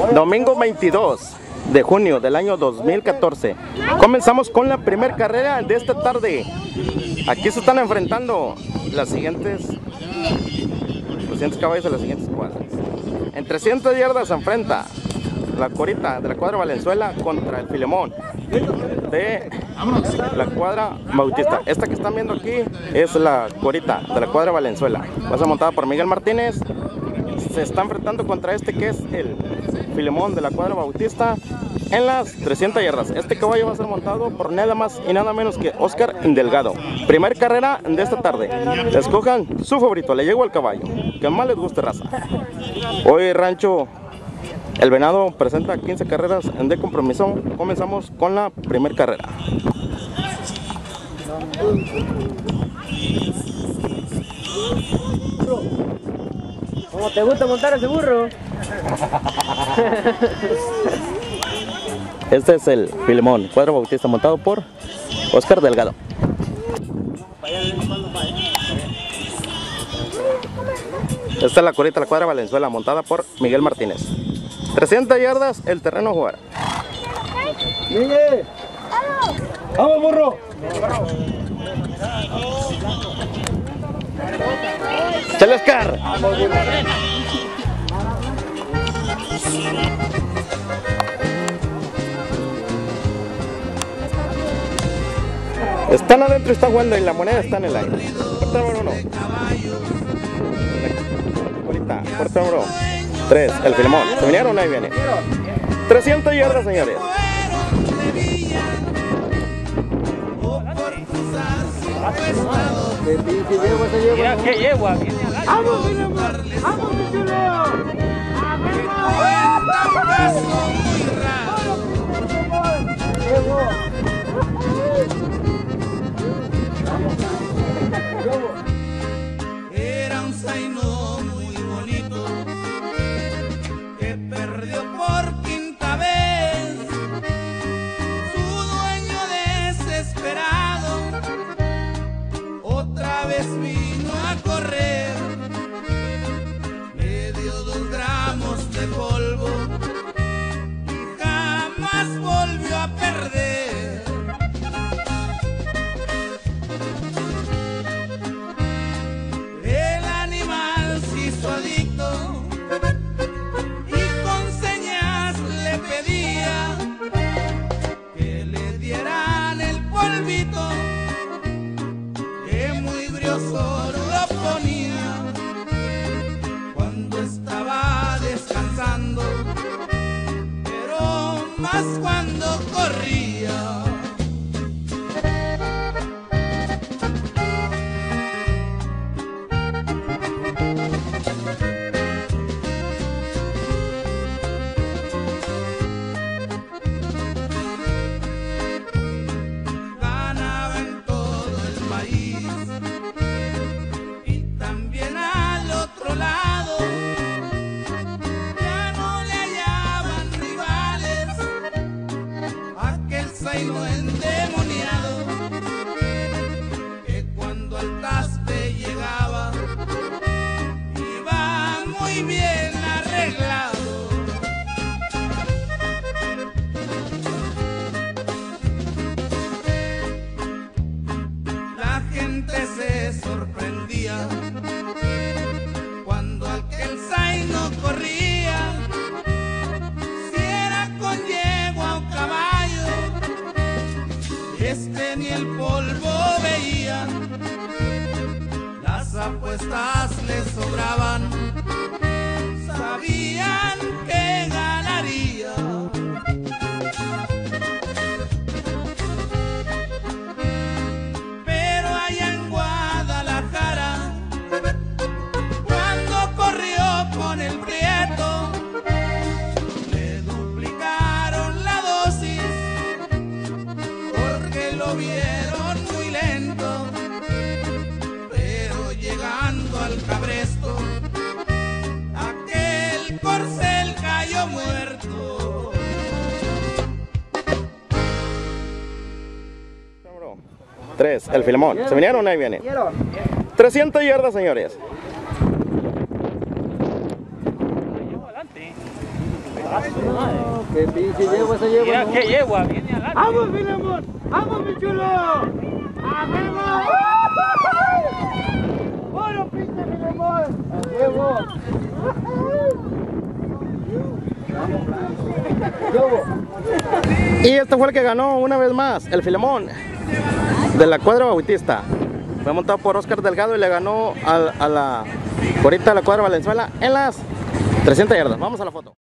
Domingo 22 de junio del año 2014. Comenzamos con la primera carrera de esta tarde. Aquí se están enfrentando los siguientes caballos de las siguientes cuadras. En 300 yardas se enfrenta la Corita de la cuadra Valenzuela contra el Filemón de la cuadra Bautista. Esta que están viendo aquí es la Corita de la cuadra Valenzuela. Va a ser montada por Miguel Martínez. Se está enfrentando contra este que es el Filemón de la cuadra Bautista en las 300 yardas. Este caballo va a ser montado por nada más y nada menos que Oscar Delgado. Primer carrera de esta tarde. Escojan su favorito, le llego al caballo que más les guste, raza. Hoy Rancho El Venado presenta 15 carreras de compromiso. Comenzamos con la primera carrera. ¿Cómo te gusta montar ese burro? Este es el Filemón, cuadro Bautista, montado por Oscar Delgado. Esta es la Corita, la cuadra Valenzuela, montada por Miguel Martínez. 300 yardas, el terreno a jugar. ¡Miguel! ¡Vamos, burro! ¡Chale, Oscar! Están adentro, está jugando y la moneda está en el aire. Puerta número 1. Puerta número 3, el Filemón. Se vinieron, ahí viene. 300 yardas, señores. Mira qué yegua viene al año. ¡Vamos, Filemón! ¡Vamos, mi chulo! Era un zaino muy bonito que perdió por quinta vez. Su dueño desesperado otra vez vino a correr. Le dio 2 gramos de polvo y jamás volvió a perder. El animal se hizo adicto y con señas le pedía que le dieran el polvito, que muy brioso lo ponía cuando estaba descansando, pero más cuando corría. Ganaba en todo el país y también al otro lado. Ya no le hallaban rivales aquel zaino endemoniado, que cuando al traste llegaba iba muy bien arreglado. La gente se sorprendía cuando aquel zaino corría, si era con yegua o caballo, este ni el polvo veía. Las apuestas le sobraban, sabían que ganaría. Pero allá en Guadalajara, cuando corrió con el Prieto, le duplicaron la dosis porque lo vieron muy lento. Pero llegando al cabresto, aquel corcel cayó muerto. Número 3, el Filemón. Se vinieron, ahí viene. 300 yardas, señores. Qué pinche yegua esa yegua. Mira qué yegua, viene al lado. ¡Vamos, Filemón! ¡Vamos, mi chulo! ¡A huevo! ¡Bueno, pinche Filemón! ¡A huevo! Y este fue el que ganó una vez más, el Filemón de la cuadra bautista. Fue montado por Oscar Delgado y le ganó a la corita de la cuadra Valenzuela en las 300 yardas. Vamos a la foto.